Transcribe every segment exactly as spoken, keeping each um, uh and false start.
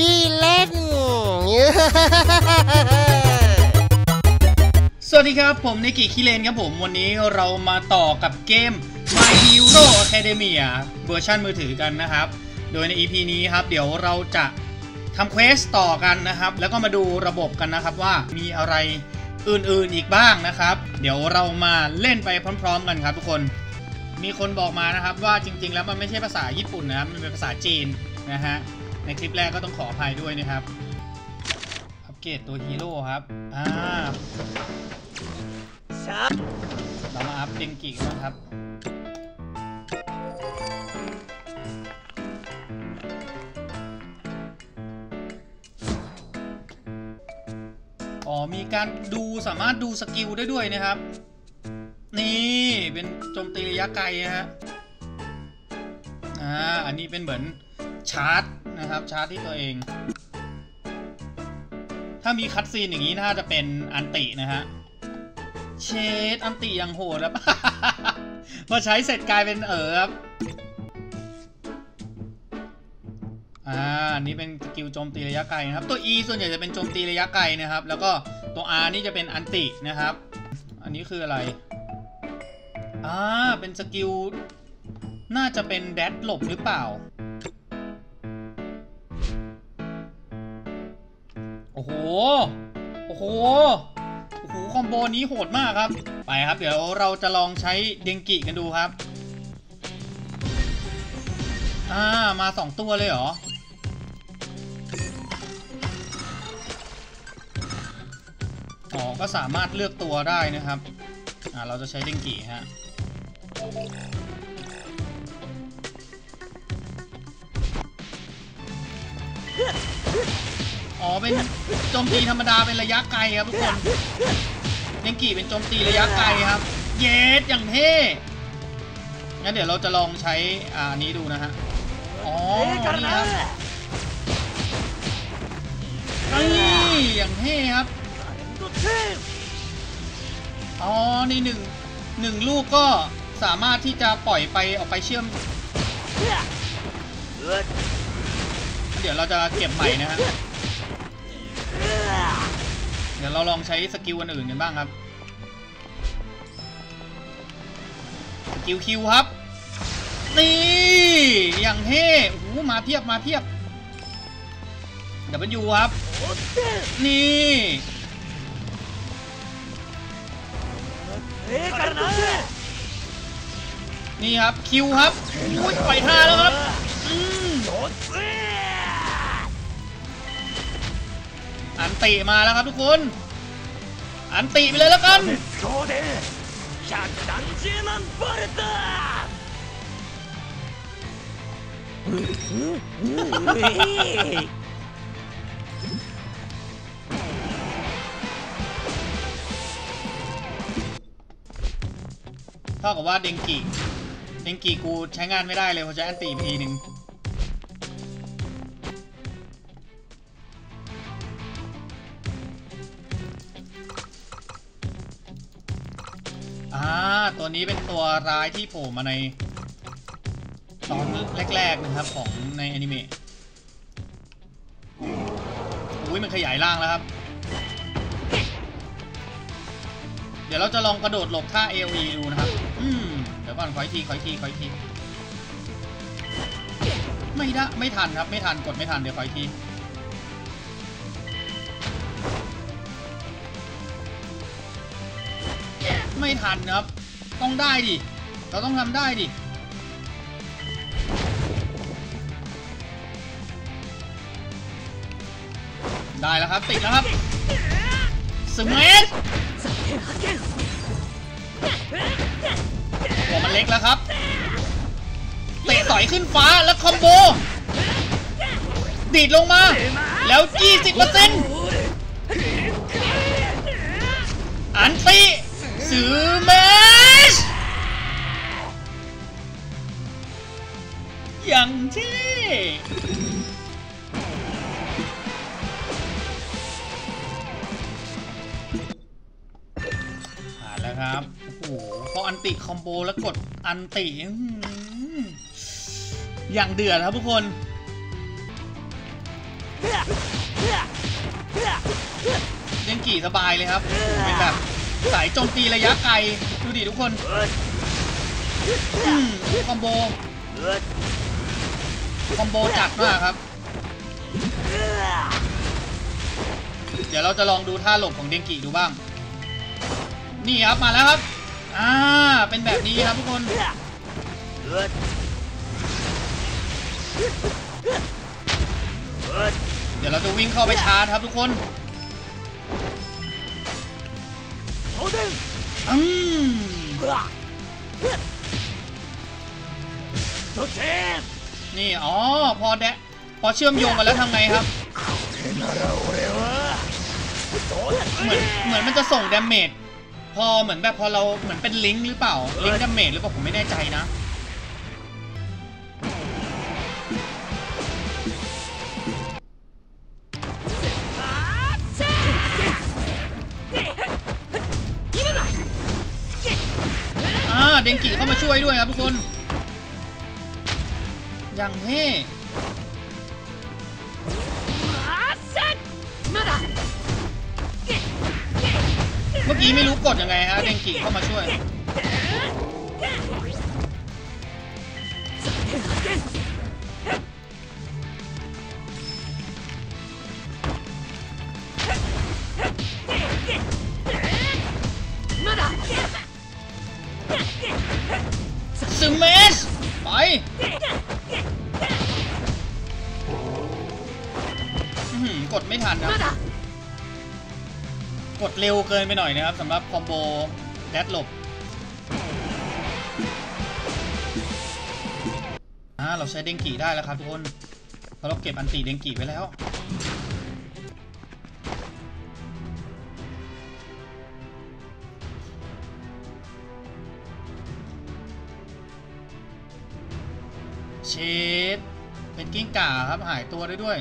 ขี้เล่นสวัสดีครับผมนิกิคิเลนครับผมวันนี้เรามาต่อกับเกม My Hero Academia เวอร์ชันมือถือกันนะครับโดยใน อี พี นี้ครับเดี๋ยวเราจะทำเควสต่อกันนะครับแล้วก็มาดูระบบกันนะครับว่ามีอะไรอื่นๆอีกบ้างนะครับเดี๋ยวเรามาเล่นไปพร้อมๆกันครับทุกคนมีคนบอกมานะครับว่าจริงๆแล้วมันไม่ใช่ภาษาญี่ปุ่นนะครับมันเป็นภาษาจีนนะฮะในคลิปแรกก็ต้องขออภัยด้วยนะครับอัปเกรดตัวฮีโร่ครับอ่าเรามาอัพเดงกินะครับอ๋อมีการดูสามารถดูสกิลได้ด้วยนะครับนี่เป็นโจมตีระยะไกลนะฮะอ่าอันนี้เป็นเหมือนชาร์จนะครับชาร์จที่ตัวเองถ้ามีคัตซีนอย่างนี้น่าจะเป็นอันตินะฮะเชดอันติยังโหดครับ พอใช้เสร็จกลายเป็นเอ๋อครับอ่าอันนี้เป็นสกิลโจมตีระยะไกลนะครับตัว E ส่วนใหญ่จะเป็นโจมตีระยะไกลนะครับแล้วก็ตัว R นี่จะเป็นอันตินะครับอันนี้คืออะไรอ่าเป็นสกิลน่าจะเป็นแดชหลบหรือเปล่าโอ้โหโอ้โหโอ้โหคอมโบนี้โหดมากครับไปครับเดี๋ยวเราจะลองใช้เดงกิกันดูครับอ่ามาสองตัวเลยเหรออ๋อก็สามารถเลือกตัวได้นะครับอ่าเราจะใช้เดงกิฮะอ๋อเป็นโจมตีธรรมดาเป็นระยะไกลครับทุกคนเดงกิเป็นโจมตีระยะไกลครับเยสอย่างเท่งั้นเดี๋ยวเราจะลองใช้อ่านี้ดูนะฮะอ๋อนี่ครับนี่อย่างเท่ครับอ๋อนี่หนึ่งหนึ่งลูกก็สามารถที่จะปล่อยไปออกไปเชื่อมเดี๋ยวเราจะเก็บใหม่นะฮะเดี๋ยวเราลองใช้สกิลอันอื่นกันบ้างครับสกิลคิวครับนี่อย่างเท่โอ้โหมาเพียบมาเพียบเดี๋ยวมันอยู่ครับนี่นี่ครับคิวครับอุ้ยปล่อยท่าแล้วครับอันติมาแล้วครับทุกคนอันติไปเลยแล้วกันเท่ากับว่าเดงกิเดงกิกูใช้งานไม่ได้เลยเพราะใช้อันติทีหนึ่งอ่าตัวนี้เป็นตัวร้ายที่โผล่มาในตอนแรกๆนะครับของในอนิเมะอุ้ยมันขยายร่างแล้วครับเดี๋ยวเราจะลองกระโดดหลบท่า เอ โอ อี ดูนะครับอืมเดี๋ยวก่อนขออีกทีขออีกทีขออีกทีไม่ได้ไม่ทันครับไม่ทันกดไม่ทันเดี๋ยวขออีกทีไม่ทันครับต้องได้ดิเราต้องทำได้ดิได้แล้วครับติดแล้วครับสมัชหัวมันเล็กแล้วครับเตะต่อยขึ้นฟ้าแล้วคอมโบดีดลงมาแล้ว ยี่สิบเปอร์เซ็นต์ อันติสมัชอย่างเท่ครับโอ้โหพออันติคอมโบแล้วกดอันติอย่างเดือดครับทุกคนเล่นกี่สบายเลยครับเป็นแบบสายโจมตีระยะไกลดูดิทุกคนคอมโบคอมโบจัดมากครับเดี๋ยวเราจะลองดูท่าหลบของเดงกิดูบ้างนี่ครับมาแล้วครับอ่าเป็นแบบนี้ครับทุกคนเดี๋ยวเราจะวิ่งเข้าไปชาร์จครับทุกคนอืมนี่อ๋อพอแดะพอเชื่อมโยงกันแล้วทำไงครับเหมือนเหมือนมันจะส่งดาเมจพอเหมือนแบบพอเราเหมือนเป็นลิงก์หรือเปล่าลิงก์ดาเมจหรือเปล่าผมไม่แน่ใจนะอ่าเดงกิเข้ามาช่วยด้วยครับทุกคนอย่างเท่เมื่อกี้ไม่รู้กดยังไงฮะเดงกิเข้ามาช่วยซึมเมสไปกดไม่ทันครับกดเร็วเกินไปหน่อยนะครับสำหรับคอมโบแดดหลบอ่าเราใช้เดงกิได้แล้วครับทุกคนเพราะเราเก็บอันติเดงกิไว้แล้วเชดเป็นกิ้งก่าครับหายตัวได้ด้วย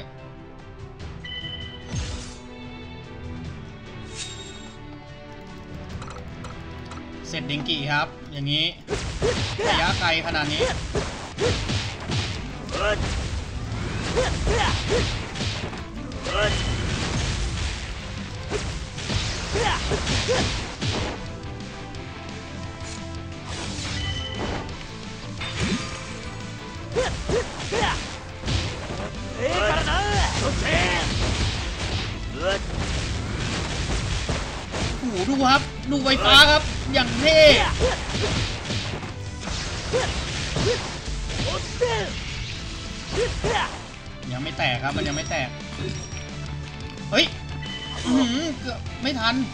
เสร็จเดงกิครับอย่างนี้ระยะไกลขนาดนี้โอ้โหดูครับดูไฟฟ้าครับอย่างเท่ยังไม่แตกครับมันยังไม่แตกเฮ้ยเกือบไม่ทัน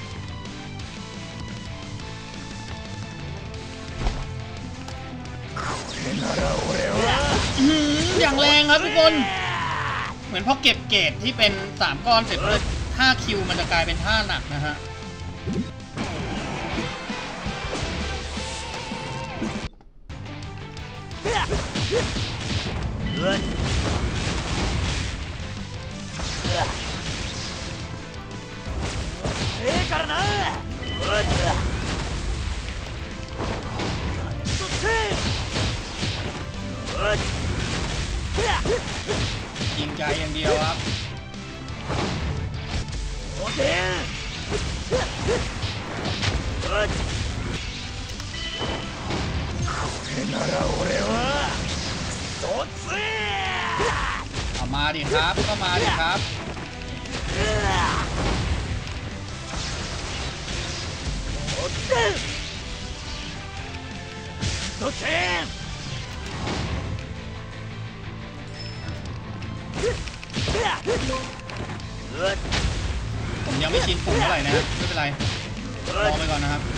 อย่างแรงครับทุกคนเหมือนพอเก็บเกรดที่เป็นสามก้อนเสร็จแล้วท่าคิวมันจะกลายเป็นท่าหนักนะฮะยิงใจอย่างเดียวครับเอามาดิครับก็มาดิครับผมยังไม่ชินปุ่มเท่าไหร่นะครับไม่เป็นไรรอไปก่อนนะครับ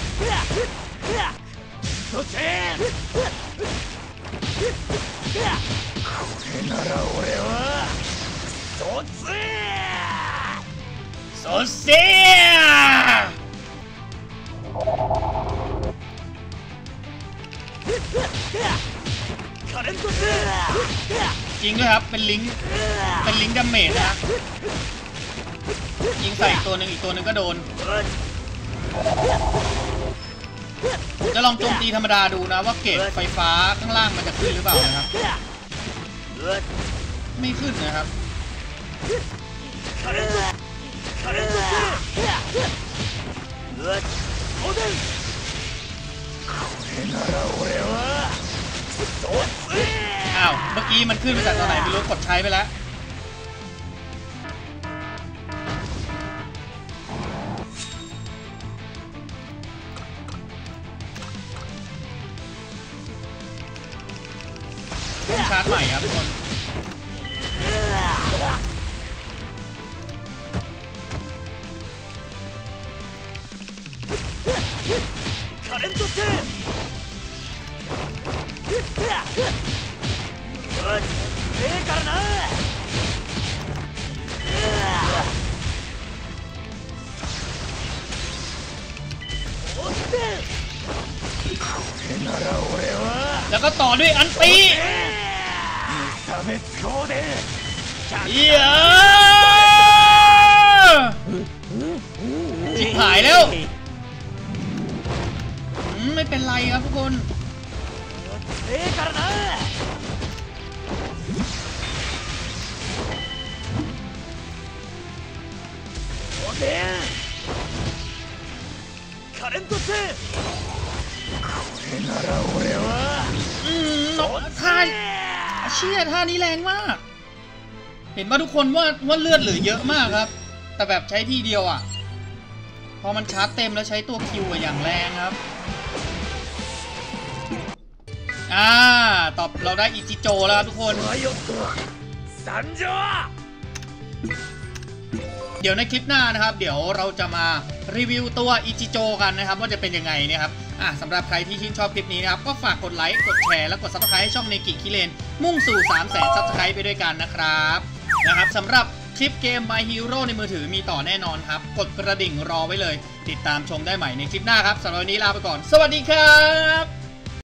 โซเซียจริงด้วยครับเป็นลิงก์เป็นลิงก์ดาเมจนะยิงใส่ตัวหนึ่งอีกตัวหนึ่งก็โดนผมจะลองโจมตีธรรมดาดูนะว่าเกจไฟฟ้าข้างล่างมันจะขึ้นหรือเปล่านะครับไม่ขึ้นนะครับอ้าวเมื่อกี้มันขึ้นมาจากตอนไหนไม่รู้กดใช้ไปแล้วต้องชาร์จใหม่ครับทุกคนแล้วก็ต่อด้วยอันตีเหี้ยจิบหายแล้วไม่เป็นไรครับทุกคนอืมท่าเชี่ยท่านี้แรงมากเห็นป่ะทุกคนว่าว่าเลือดเหลือเยอะมากครับแต่แบบใช้ทีเดียวอ่ะพอมันชาร์จเต็มแล้วใช้ตัวคิวอย่างแรงครับอ่าตอบเราได้อิจิโจแล้วครับทุกคนเดี๋ยวในคลิปหน้านะครับเดี๋ยวเราจะมารีวิวตัวอิจิโจกันนะครับว่าจะเป็นยังไงนะครับอ่ะสำหรับใครที่ชื่นชอบคลิปนี้นะครับก็ฝากกดไลค์กดแชร์และกดซับสไครต์ให้ช่องเนกิคิเลนมุ่งสู่ สามแสน ซับสไครต์ไปด้วยกันนะครับนะครับสำหรับคลิปเกม My Hero ในมือถือมีต่อแน่นอนครับกดกระดิ่งรอไว้เลยติดตามชมได้ใหม่ในคลิปหน้าครับสำหรับวันนี้ลาไปก่อนสวัสดีครับ